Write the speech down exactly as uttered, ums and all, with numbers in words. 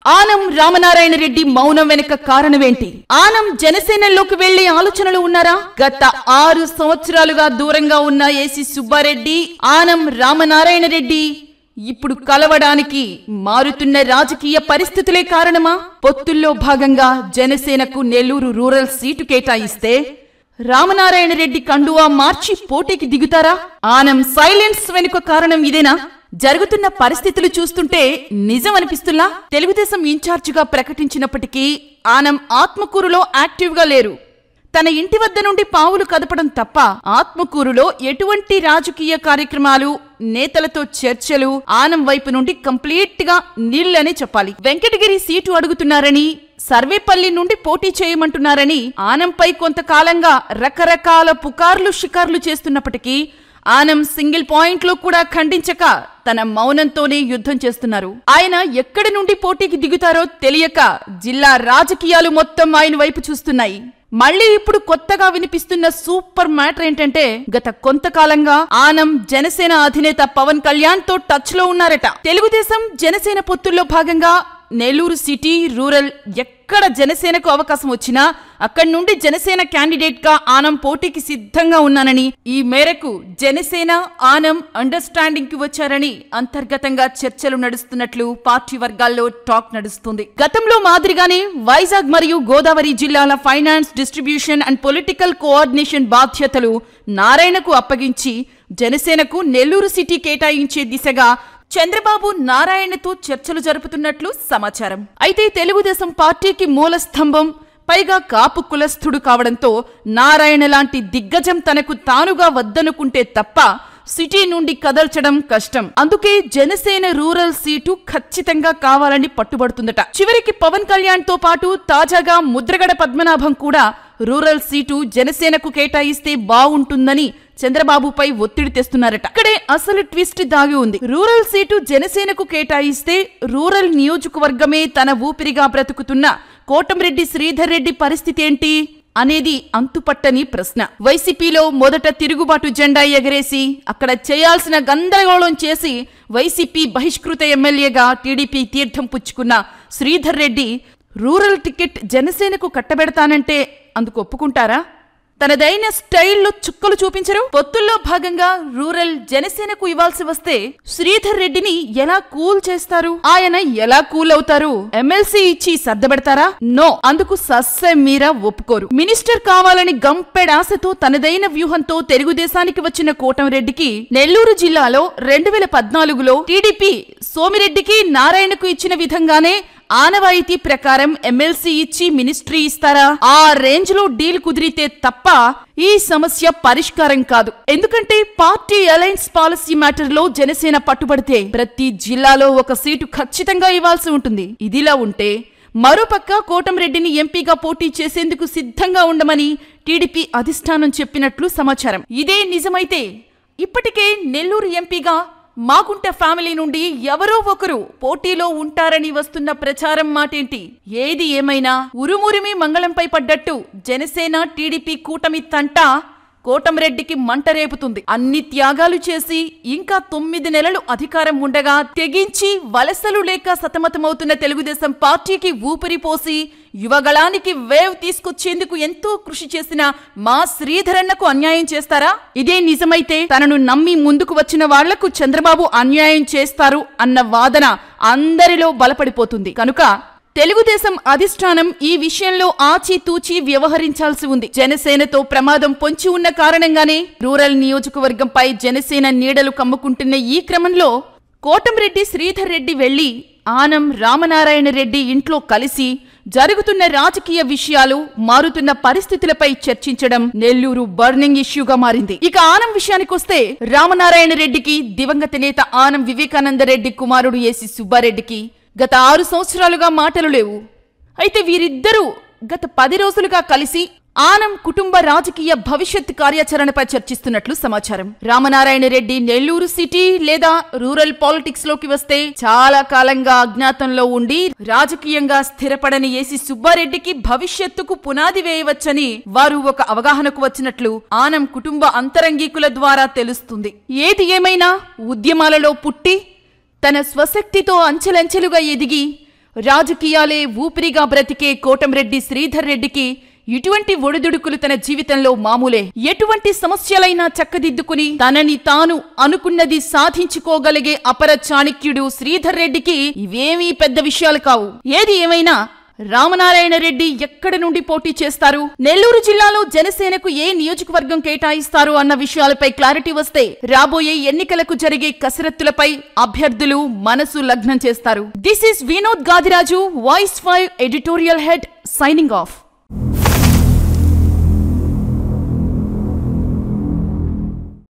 ఆనం రామనారాయణ రెడ్డి మౌనం వెనుక కారణమేంటి? ఆనం జనసేనలోకి వెళ్లే ఆలోచనలు ఉన్నారా? గత ఆరు సంవత్సరాలుగా దూరంగా ఉన్న ఏసీ సుబ్బారెడ్డి, ఆనం రామనారాయణ రెడ్డి ఇప్పుడు కలవడానికి మారుతున్న రాజకీయ పరిస్థితులే కారణమా? పొత్తుల్లో భాగంగా జనసేనకు నెల్లూరు రూరల్ సీటు కేటాయిస్తే రామనారాయణ రెడ్డి కండువా మార్చి పోటీకి దిగుతారా? ఆనం సైలెన్స్ వెనుక కారణం ఇదేనా? జరుగుతున్న పరిస్థితులు చూస్తుంటే నిజం అనిపిస్తున్నా? తెలుగుదేశం ఇన్ఛార్జిగా ప్రకటించినప్పటికీ ఆనం ఆత్మకూరులో యాక్టివ్ గా లేరు. తన ఇంటి వద్ద నుండి పావులు కదపడం తప్ప ఆత్మకూరులో ఎటువంటి రాజకీయ కార్యక్రమాలు, నేతలతో చర్చలు ఆనం వైపు నుండి కంప్లీట్ గా నీళ్లనే చెప్పాలి. వెంకటగిరి సీటు అడుగుతున్నారని, సర్వేపల్లి నుండి పోటీ చేయమంటున్నారని ఆనంపై కొంతకాలంగా రకరకాల పుకార్లు షికార్లు చేస్తున్నప్పటికీ ఆనం సింగిల్ పాయింట్ లో కూడా ఖండించక తన మౌనంతోనే యుద్ధం చేస్తున్నారు. ఆయన ఎక్కడి నుండి పోటీకి దిగుతారో తెలియక జిల్లా రాజకీయాలు మొత్తం ఆయన వైపు చూస్తున్నాయి. మళ్లీ ఇప్పుడు కొత్తగా వినిపిస్తున్న సూపర్ మ్యాటర్ ఏంటంటే, గత కొంతకాలంగా ఆనం జనసేన అధినేత పవన్ కళ్యాణ్ తో టచ్ లో ఉన్నారట. తెలుగుదేశం జనసేన పొత్తుల్లో భాగంగా నెల్లూరు సిటీ, రూరల్ ఎక్కడ జనసేనకు అవకాశం వచ్చినా అక్కడి నుండి జనసేన క్యాండిడేట్ గా ఆనం పోటీకి సిద్ధంగా ఉన్నానని, ఈ మేరకు జనసేన ఆనం అండర్స్టాండింగ్ కి వచ్చారని అంతర్గతంగా చర్చలు నడుస్తున్నట్లు పార్టీ వర్గాల్లో టాక్ నడుస్తుంది. గతంలో మాదిరిగానే వైజాగ్ మరియు గోదావరి జిల్లాల finance, distribution and political coordination బాధ్యతలు నారాయణకు అప్పగించి జనసేనకు నెల్లూరు సిటీ కేటాయించే దిశగా చంద్రబాబు నారాయణతో చర్చలు జరుపుతున్నట్లు సమాచారం. అయితే తెలుగుదేశం పార్టీకి మూల స్తంభం, పైగా కాపు కులస్థుడు కావడంతో నారాయణ లాంటి దిగ్గజం తనకు తానుగా వద్దనుకుంటే తప్ప సిటీ నుండి కదల్చడం కష్టం. అందుకే జనసేన రూరల్ సీటు ఖచ్చితంగా కావాలని పట్టుబడుతుందట. చివరికి పవన్ కళ్యాణ్ తో పాటు తాజాగా ముద్రగడ పద్మనాభం కూడా రూరల్ సీటు జనసేనకు కేటాయిస్తే బాగుంటుందని చంద్రబాబుపై ఒత్తిడి తెస్తున్నారట. ఇక్కడే అసలు ట్విస్ట్ దాగి ఉంది. రూరల్ సీటు జనసేనకు కేటాయిస్తే రూరల్ నియోజకవర్గమే తన ఊపిరిగా బ్రతుకుతున్న కోటంరెడ్డి శ్రీధర్ రెడ్డి పరిస్థితి ఏంటి అనేది అంతుపట్టని ప్రశ్న. వైసీపీలో మొదట తిరుగుబాటు జెండా ఎగరేసి అక్కడ చేయాల్సిన గందరగోళం చేసి వైసీపీ బహిష్కృత ఎమ్మెల్యేగా టీడీపీ తీర్థం పుచ్చుకున్న శ్రీధర్ రెడ్డి రూరల్ టికెట్ జనసేనకు కట్టబెడతానంటే అందుకు ఒప్పుకుంటారా? తనదైన స్టైల్లో చుక్కలు చూపించరు. పొత్తుల్లో భాగంగా రూరల్ జనసేనకు ఇవ్వాల్సి వస్తే శ్రీధర్ రెడ్డిని ఎలా కూల్ చేస్తారు? ఆయన ఎలా కూల్ అవుతారు? ఎమ్మెల్సీ ఇచ్చి సర్దబెడతారా? నో, అందుకు సస్సె మీరా ఒప్పుకోరు. మినిస్టర్ కావాలని గంపెడాశతో తనదైన వ్యూహంతో తెలుగుదేశానికి వచ్చిన కోటంరెడ్డికి నెల్లూరు జిల్లాలో రెండు వేల పద్నాలుగులో టీడీపీ సోమిరెడ్డికి నారాయణకు ఇచ్చిన విధంగానే ఆనవాయితీ ప్రకారం ఎమ్మెల్సీ ఇచ్చి మినిస్ట్రీ ఇస్తారా? ఆ రేంజ్ లో డీల్ కుదిరితే తప్ప ఈ సమస్య పరిష్కారం కాదు. ఎందుకంటే పార్టీ అలయన్స్ పాలసీ మ్యాటర్ లో జనసేన పట్టుబడితే ప్రతి జిల్లాలో ఒక సీటు ఖచ్చితంగా ఇవ్వాల్సి ఉంటుంది. ఇదిలా ఉంటే మరోపక్క కోటంరెడ్డిని ఎంపీగా పోటీ చేసేందుకు సిద్ధంగా ఉండమని టీడీపీ అధిష్టానం చెప్పినట్లు సమాచారం. ఇదే నిజమైతే ఇప్పటికే నెల్లూరు ఎంపీగా మాగుంట ఫ్యామిలీ నుండి ఎవరో ఒకరు పోటీలో ఉంటారని వస్తున్న ప్రచారం మాటేంటి? ఏది ఏమైనా ఉరుమురిమి మంగళంపై పడ్డట్టు జనసేన టీడీపీ కూటమి తంట కోటంరెడ్డికి మంట రేపుతుంది. అన్ని త్యాగాలు చేసి ఇంకా తొమ్మిది నెలలు అధికారం ఉండగా తెగించి వలసలు లేక సతమతమవుతున్న తెలుగుదేశం పార్టీకి ఊపిరిపోసి యువగళానికి వేవ్ తీసుకొచ్చేందుకు ఎంతో కృషి చేసిన మా శ్రీధరన్నకు అన్యాయం చేస్తారా? ఇదే నిజమైతే తనను నమ్మి ముందుకు వచ్చిన వాళ్లకు చంద్రబాబు అన్యాయం చేస్తారు అన్న వాదన అందరిలో బలపడిపోతుంది. కనుక తెలుగుదేశం అధిష్టానం ఈ విషయంలో ఆచితూచి వ్యవహరించాల్సి ఉంది. జనసేనతో ప్రమాదం పొంచి ఉన్న కారణంగానే రూరల్ నియోజకవర్గంపై జనసేన నీడలు కమ్ముకుంటున్న ఈ క్రమంలో కోటంరెడ్డి శ్రీధర్ రెడ్డి వెళ్లి ఆనం రామనారాయణ రెడ్డి ఇంట్లో కలిసి జరుగుతున్న రాజకీయ విషయాలు, మారుతున్న పరిస్థితులపై చర్చించడం నెల్లూరు బర్నింగ్ ఇష్యూగా మారింది. ఇక ఆనం విషయానికొస్తే రామనారాయణ రెడ్డికి దివంగత నేత ఆనం వివేకానంద రెడ్డి కుమారుడు ఏసీ సుబ్బారెడ్డికి గత ఆరు సంవత్సరాలుగా మాటలు లేవు. అయితే వీరిద్దరూ గత పది రోజులుగా కలిసి ఆనం కుటుంబ రాజకీయ భవిష్యత్ కార్యాచరణపై చర్చిస్తున్నట్లు సమాచారం. రామనారాయణ రెడ్డి నెల్లూరు సిటీ లేదా రూరల్ పాలిటిక్స్ లోకి వస్తే చాలా కాలంగా అజ్ఞాతంలో ఉండి రాజకీయంగా స్థిరపడని ఏసీ సుబ్బారెడ్డికి భవిష్యత్తుకు పునాది వేయవచ్చని వారు ఒక అవగాహనకు వచ్చినట్లు ఆనం కుటుంబ అంతరంగికుల ద్వారా తెలుస్తుంది. ఏది ఏమైనా ఉద్యమాలలో పుట్టి తన స్వశక్తితో అంచెలంచెలుగా ఎదిగి రాజకీయాలే ఊపిరిగా బ్రతికే కోటంరెడ్డి శ్రీధర్ రెడ్డికి ఇటువంటి ఒడిదుడుకులు తన జీవితంలో మామూలే. ఎటువంటి సమస్యలైనా చక్కదిద్దుకుని తనని తాను అనుకున్నది సాధించుకోగలిగే అపర చాణక్యుడు శ్రీధర్ రెడ్డికి ఇవేమీ పెద్ద విషయాలు కావు. ఏది ఏమైనా రామనారాయణ రెడ్డి ఎక్కడి నుండి పోటీ చేస్తారు, నెల్లూరు జిల్లాలో జనసేనకు ఏ నియోజకవర్గం కేటాయిస్తారు అన్న విషయాలపై క్లారిటీ వస్తే రాబోయే ఎన్నికలకు జరిగే కసరత్తులపై అభ్యర్థులు మనసు లగ్నం చేస్తారు. This is Vinod Gadiraju, voice five editorial head, signing of.